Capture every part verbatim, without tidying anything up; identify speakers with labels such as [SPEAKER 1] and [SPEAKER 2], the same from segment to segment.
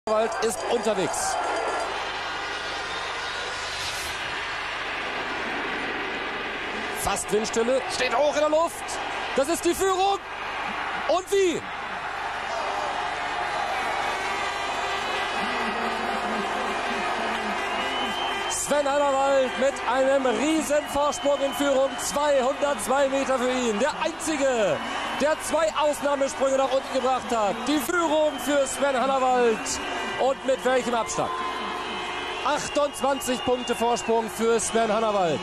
[SPEAKER 1] Hannawald ist unterwegs. Fast Windstille, steht hoch in der Luft. Das ist die Führung. Und wie? Sven Hannawald mit einem riesen Vorsprung in Führung. zweihundertzwei Meter für ihn. Der einzige, der zwei Ausnahmesprünge nach unten gebracht hat. Die Führung für Sven Hannawald. Und mit welchem Abstand? achtundzwanzig Punkte Vorsprung für Sven Hannawald.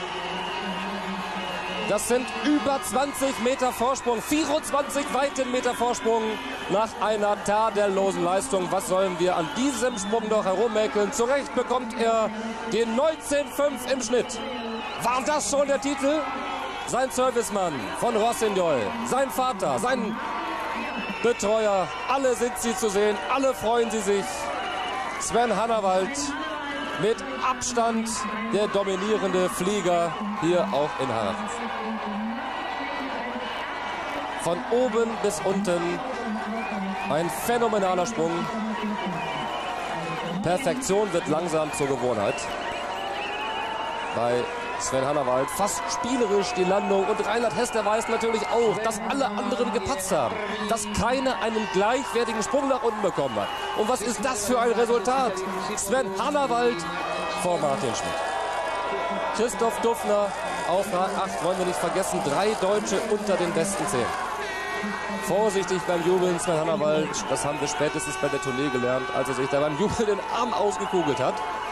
[SPEAKER 1] Das sind über zwanzig Meter Vorsprung, vierundzwanzig Weitenmeter Vorsprung nach einer tadellosen Leistung. Was sollen wir an diesem Sprung doch herummäkeln? Zu Recht bekommt er den neunzehn Komma fünf im Schnitt. War das schon der Titel? Sein Servicemann von Rossignol, sein Vater, sein Betreuer, alle sind sie zu sehen, alle freuen sie sich. Sven Hannawald mit Abstand der dominierende Flieger hier auch in Harz. Von oben bis unten ein phänomenaler Sprung. Perfektion wird langsam zur Gewohnheit. Bei Sven Hannawald fast spielerisch die Landung. Und Reinhard Hester weiß natürlich auch, dass alle anderen gepatzt haben. Dass keiner einen gleichwertigen Sprung nach unten bekommen hat. Und was ist das für ein Resultat? Sven Hannawald vor Martin Schmidt. Christoph Dufner auf Rang acht, wollen wir nicht vergessen. Drei Deutsche unter den besten zehn. Vorsichtig beim Jubeln, Sven Hannawald. Das haben wir spätestens bei der Tournee gelernt, als er sich da beim Jubeln den Arm ausgekugelt hat.